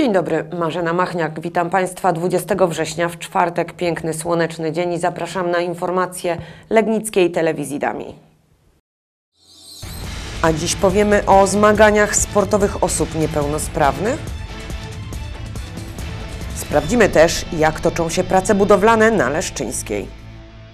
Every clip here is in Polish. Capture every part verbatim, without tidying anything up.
Dzień dobry, Marzena Machniak. Witam Państwa dwudziestego września w czwartek, piękny, słoneczny dzień i zapraszam na informacje Legnickiej Telewizji Dami. A dziś powiemy o zmaganiach sportowych osób niepełnosprawnych. Sprawdzimy też, jak toczą się prace budowlane na Leszczyńskiej.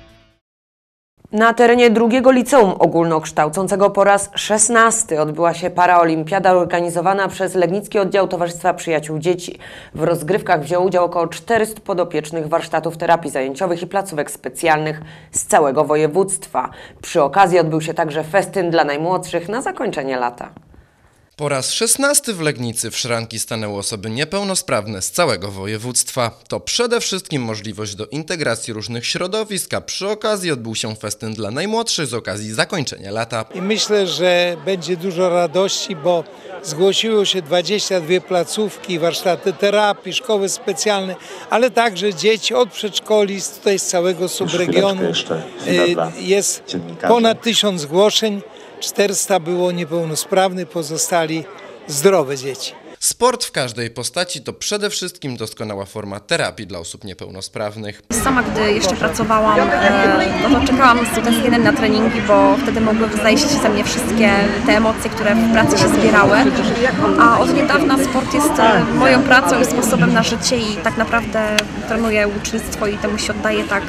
Na terenie drugiego liceum ogólnokształcącego po raz szesnasty odbyła się paraolimpiada organizowana przez Legnicki Oddział Towarzystwa Przyjaciół Dzieci. W rozgrywkach wzięło udział około czterystu podopiecznych warsztatów terapii zajęciowych i placówek specjalnych z całego województwa. Przy okazji odbył się także festyn dla najmłodszych na zakończenie lata. Po raz szesnasty w Legnicy w szranki stanęły osoby niepełnosprawne z całego województwa. To przede wszystkim możliwość do integracji różnych środowisk, a przy okazji odbył się festyn dla najmłodszych z okazji zakończenia lata. I myślę, że będzie dużo radości, bo zgłosiło się dwadzieścia dwie placówki, warsztaty terapii, szkoły specjalne, ale także dzieci od przedszkoli tutaj z całego subregionu. Jest ponad tysiąc zgłoszeń. czterysta było niepełnosprawnych, pozostali zdrowe dzieci. Sport w każdej postaci to przede wszystkim doskonała forma terapii dla osób niepełnosprawnych. Sama, gdy jeszcze pracowałam, no to czekałam z utęsknieniem na treningi, bo wtedy mogły zajść ze mnie wszystkie te emocje, które w pracy się zbierały. A od niedawna sport jest moją pracą i sposobem na życie i tak naprawdę trenuję ucznictwo i temu się oddaję tak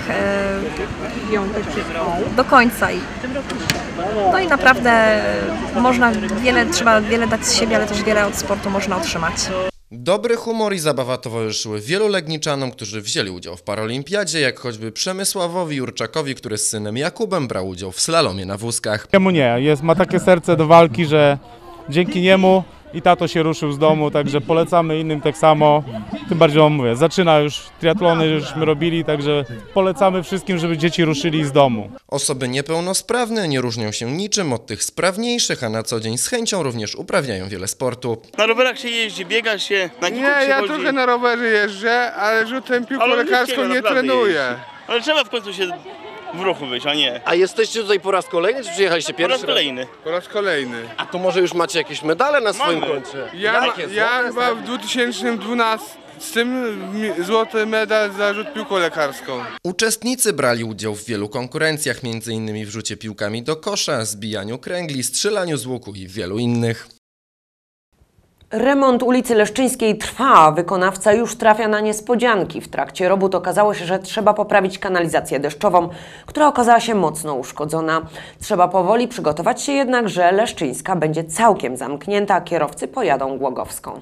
do końca. No i naprawdę można wiele, trzeba wiele dać z siebie, ale też wiele od sportu można otrzymać. Dobry humor i zabawa towarzyszyły wielu Legniczanom, którzy wzięli udział w paraolimpiadzie, jak choćby Przemysławowi Jurczakowi, który z synem Jakubem brał udział w slalomie na wózkach. Jemu nie, jest, ma takie serce do walki, że dzięki niemu i tato się ruszył z domu, także polecamy innym tak samo. Tym bardziej on mówię, zaczyna już triatlony, żeśmy robili, także polecamy wszystkim, żeby dzieci ruszyli z domu. Osoby niepełnosprawne nie różnią się niczym od tych sprawniejszych, a na co dzień z chęcią również uprawiają wiele sportu. Na rowerach się jeździ, biega się, na Nie, ja chodzi. trochę na rowerze jeżdżę, ale rzutem piłką Ale lekarską nie trenuję. jeździ. Ale trzeba w końcu się w ruchu być, a nie. A jesteście tutaj po raz kolejny, czy przyjechaliście Po pierwszy raz kolejny. Po raz kolejny. A to może już macie jakieś medale na swoim Mamy. koncie? Ja, Jakie? ja Złote, chyba w dwa tysiące dwunastym mi- złoty medal za rzut piłką lekarską. Uczestnicy brali udział w wielu konkurencjach, między innymi w rzucie piłkami do kosza, zbijaniu kręgli, strzelaniu z łuku i wielu innych. Remont ulicy Leszczyńskiej trwa, wykonawca już trafia na niespodzianki. W trakcie robót okazało się, że trzeba poprawić kanalizację deszczową, która okazała się mocno uszkodzona. Trzeba powoli przygotować się jednak, że Leszczyńska będzie całkiem zamknięta, a kierowcy pojadą Głogowską.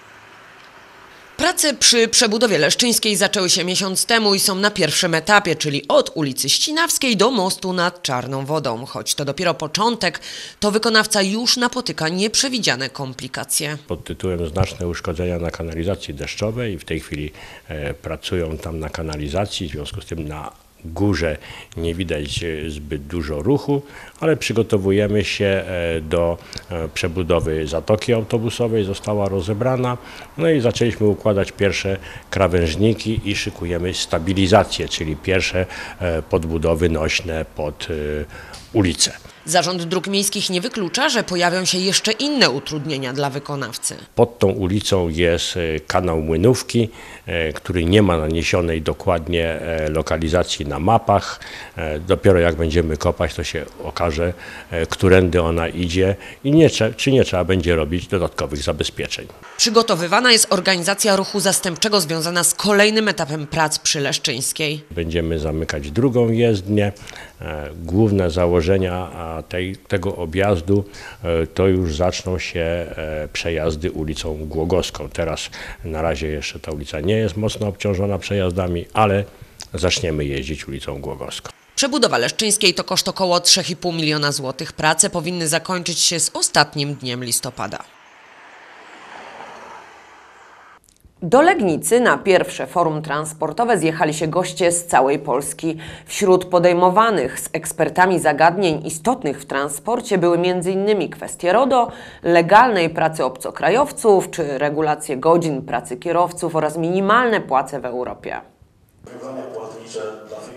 Prace przy przebudowie Leszczyńskiej zaczęły się miesiąc temu i są na pierwszym etapie, czyli od ulicy Ścinawskiej do mostu nad Czarną Wodą. Choć to dopiero początek, to wykonawca już napotyka nieprzewidziane komplikacje. Pod tytułem znaczne uszkodzenia na kanalizacji deszczowej i w tej chwili e, pracują tam na kanalizacji, w związku z tym na górze nie widać zbyt dużo ruchu, ale przygotowujemy się do przebudowy zatoki autobusowej, została rozebrana, no i zaczęliśmy układać pierwsze krawężniki i szykujemy stabilizację, czyli pierwsze podbudowy nośne pod ulicę. Zarząd Dróg Miejskich nie wyklucza, że pojawią się jeszcze inne utrudnienia dla wykonawcy. Pod tą ulicą jest kanał Młynówki, który nie ma naniesionej dokładnie lokalizacji na mapach. Dopiero jak będziemy kopać, to się okaże, którędy ona idzie i nie, czy nie trzeba będzie robić dodatkowych zabezpieczeń. Przygotowywana jest organizacja ruchu zastępczego związana z kolejnym etapem prac przy Leszczyńskiej. Będziemy zamykać drugą jezdnię. Główne założenia tej, tego objazdu to już zaczną się przejazdy ulicą Głogowską. Teraz na razie jeszcze ta ulica nie jest mocno obciążona przejazdami, ale zaczniemy jeździć ulicą Głogowską. Przebudowa Leszczyńskiej to koszt około trzy i pół miliona złotych. Prace powinny zakończyć się z ostatnim dniem listopada. Do Legnicy na pierwsze forum transportowe zjechali się goście z całej Polski. Wśród podejmowanych z ekspertami zagadnień istotnych w transporcie były między innymi kwestie RODO, legalnej pracy obcokrajowców czy regulacje godzin pracy kierowców oraz minimalne płace w Europie. Rozwiązania płatnicze dla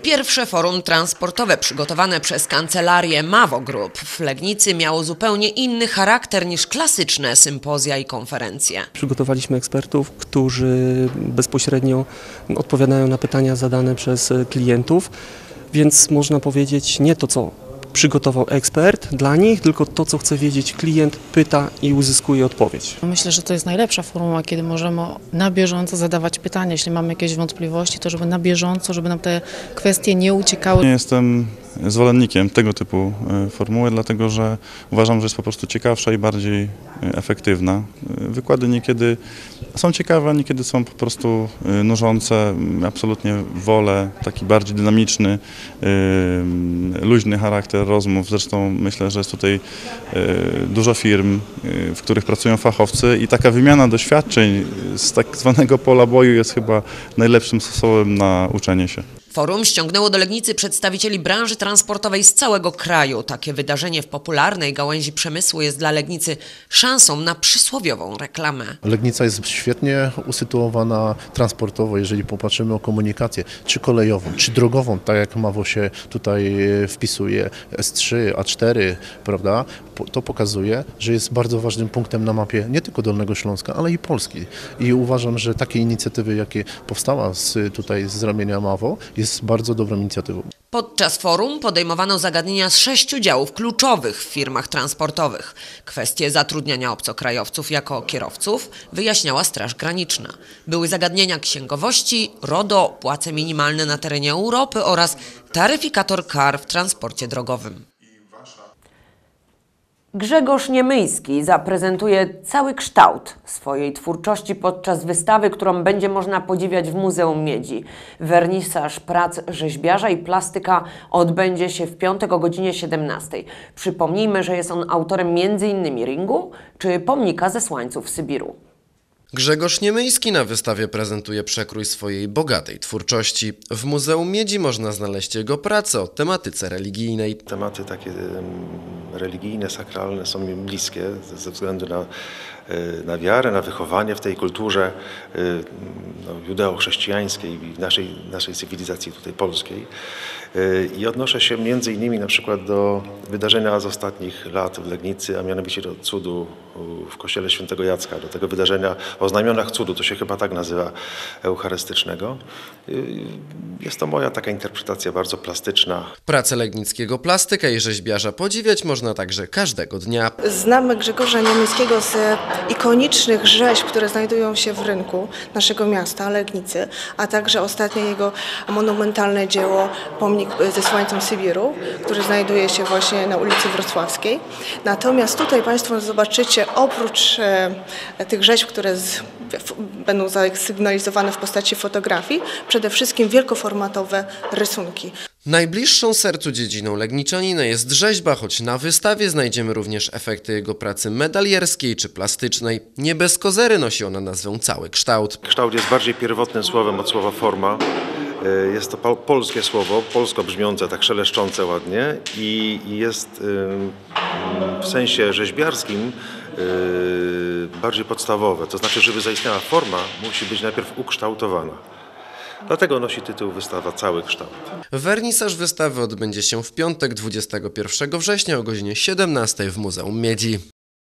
Pierwsze forum transportowe przygotowane przez kancelarię Mawo Group w Legnicy miało zupełnie inny charakter niż klasyczne sympozja i konferencje. Przygotowaliśmy ekspertów, którzy bezpośrednio odpowiadają na pytania zadane przez klientów, więc można powiedzieć nie to, co przygotował ekspert dla nich, tylko to, co chce wiedzieć klient, pyta i uzyskuje odpowiedź. Myślę, że to jest najlepsza formuła, kiedy możemy na bieżąco zadawać pytania. Jeśli mamy jakieś wątpliwości, to żeby na bieżąco, żeby nam te kwestie nie uciekały. Nie jestem zwolennikiem tego typu formuły, dlatego że uważam, że jest po prostu ciekawsza i bardziej efektywna. Wykłady niekiedy są ciekawe, a niekiedy są po prostu nużące. Absolutnie wolę taki bardziej dynamiczny, luźny charakter rozmów. Zresztą myślę, że jest tutaj dużo firm, w których pracują fachowcy i taka wymiana doświadczeń z tak zwanego pola boju jest chyba najlepszym sposobem na uczenie się. Forum ściągnęło do Legnicy przedstawicieli branży transportowej z całego kraju. Takie wydarzenie w popularnej gałęzi przemysłu jest dla Legnicy szansą na przysłowiową reklamę. Legnica jest świetnie usytuowana transportowo, jeżeli popatrzymy o komunikację, czy kolejową, czy drogową, tak jak Mawo się tutaj wpisuje, S trzy, A cztery, prawda? To pokazuje, że jest bardzo ważnym punktem na mapie nie tylko Dolnego Śląska, ale i Polski. I uważam, że takie inicjatywy, jakie powstała z, tutaj z ramienia Mawo, jest bardzo dobrą inicjatywą. Podczas forum podejmowano zagadnienia z sześciu działów kluczowych w firmach transportowych. Kwestie zatrudniania obcokrajowców jako kierowców wyjaśniała Straż Graniczna. Były zagadnienia księgowości, RODO, płace minimalne na terenie Europy oraz taryfikator kar w transporcie drogowym. Grzegorz Niemyjski zaprezentuje cały kształt swojej twórczości podczas wystawy, którą będzie można podziwiać w Muzeum Miedzi. Wernisaż prac rzeźbiarza i plastyka odbędzie się w piątek o godzinie siedemnastej. Przypomnijmy, że jest on autorem między innymi Ringu czy Pomnika Zesłańców Sybiru. Grzegorz Niemyjski na wystawie prezentuje przekrój swojej bogatej twórczości. W Muzeum Miedzi można znaleźć jego pracę o tematyce religijnej. Tematy takie religijne, sakralne są mi bliskie ze względu na, na wiarę, na wychowanie w tej kulturze no, judeo-chrześcijańskiej i naszej, naszej cywilizacji tutaj polskiej. I odnoszę się między innymi na przykład do wydarzenia z ostatnich lat w Legnicy, a mianowicie do cudu w kościele świętego Jacka, do tego wydarzenia o znamionach cudu, to się chyba tak nazywa, eucharystycznego. Jest to moja taka interpretacja bardzo plastyczna. Pracę legnickiego plastyka i rzeźbiarza podziwiać można także każdego dnia. Znamy Grzegorza Niemyjskiego z ikonicznych rzeźb, które znajdują się w rynku naszego miasta, Legnicy, a także ostatnie jego monumentalne dzieło Pomnik Zesłańcom Sybiru, który znajduje się właśnie na ulicy Wrocławskiej. Natomiast tutaj Państwo zobaczycie, oprócz e, tych rzeźb, które z, w, będą zasygnalizowane w postaci fotografii, przede wszystkim wielkoformatowe rysunki. Najbliższą sercu dziedziną legniczanina jest rzeźba, choć na wystawie znajdziemy również efekty jego pracy medalierskiej czy plastycznej. Nie bez kozery nosi ona nazwę cały kształt. Kształt jest bardziej pierwotnym słowem od słowa forma. Jest to polskie słowo, polsko brzmiące, tak szeleszczące ładnie i jest w sensie rzeźbiarskim bardziej podstawowe. To znaczy, żeby zaistniała forma, musi być najpierw ukształtowana. Dlatego nosi tytuł wystawa Cały kształt. Wernisaż wystawy odbędzie się w piątek dwudziestego pierwszego września o godzinie siedemnastej w Muzeum Miedzi.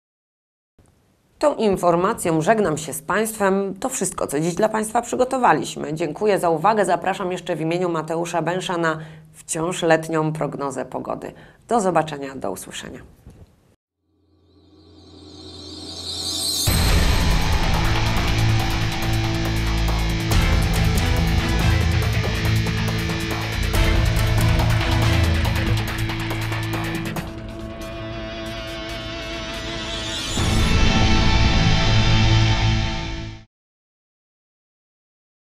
Tą informacją żegnam się z Państwem. To wszystko, co dziś dla Państwa przygotowaliśmy. Dziękuję za uwagę. Zapraszam jeszcze w imieniu Mateusza Bęsza na wciąż letnią prognozę pogody. Do zobaczenia, do usłyszenia.